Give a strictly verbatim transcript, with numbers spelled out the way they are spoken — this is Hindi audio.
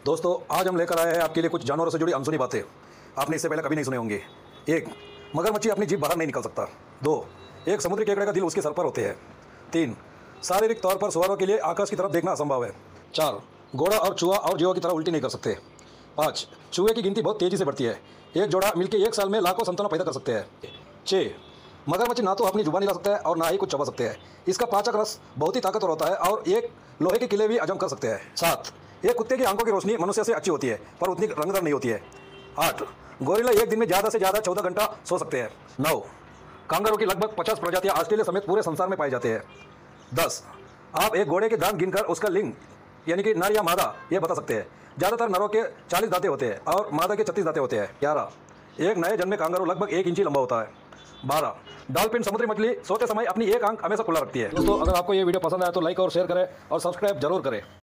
दोस्तों आज हम लेकर आए हैं आपके लिए कुछ जानवरों से जुड़ी अनसुनी बातें। आपने इससे पहले कभी नहीं सुने होंगे। एक, मगरमच्छी अपनी जीभ बाहर नहीं निकल सकता। दो, एक समुद्री केकड़े का दिल उसके सर पर होते हैं। तीन, शारीरिक तौर पर सुअरों के लिए आकाश की तरफ देखना असंभव है। चार, घोड़ा और चूहा और जीवों की तरह उल्टी नहीं कर सकते। पाँच, चूहे की गिनती बहुत तेज़ी से बढ़ती है। एक जोड़ा मिलकर एक साल में लाखों संतानों पैदा कर सकते हैं। छः, मगरमच्छ ना तो अपनी जुबान हिला सकता है और ना ही कुछ चबा सकते हैं। इसका पाचक रस बहुत ही ताकतवर होता है और एक लोहे के किले भी हजम कर सकते हैं। सात, एक कुत्ते की आंखों की रोशनी मनुष्य से अच्छी होती है पर उतनी रंगदार नहीं होती है। आठ, गोरिल्ला एक दिन में ज़्यादा से ज़्यादा चौदह घंटा सो सकते हैं। नौ, कांगारू की लगभग पचास प्रजातियां ऑस्ट्रेलिया समेत पूरे संसार में पाए जाते हैं। दस, आप एक घोड़े के दांत गिनकर उसका लिंग यानी कि नर या मादा ये बता सकते हैं। ज़्यादातर नरों के चालीस दांतें होते हैं और मादा के छत्तीस दांतें होते हैं। ग्यारह, एक नए जन्मे कांगारू लगभग एक इंची लंबा होता है। बारह, डॉल्फिन समुद्री मछली सोते समय अपनी एक आंख हमेशा खुला रखती है। दोस्तों अगर आपको ये वीडियो पसंद आया तो लाइक और शेयर करें और सब्सक्राइब जरूर करें।